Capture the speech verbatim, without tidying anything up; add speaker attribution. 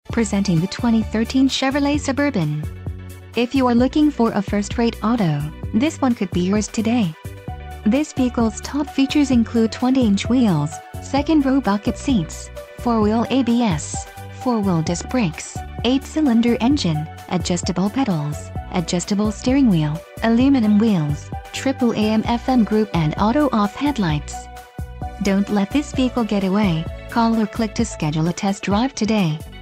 Speaker 1: Presenting the twenty thirteen Chevrolet Suburban. If you are looking for a first-rate auto, this one could be yours today. This vehicle's top features include twenty inch wheels, second-row bucket seats, four-wheel A B S, four-wheel disc brakes, eight cylinder engine, adjustable pedals, adjustable steering wheel, aluminum wheels, triple A M F M group and auto-off headlights. Don't let this vehicle get away. Call or click to schedule a test drive today.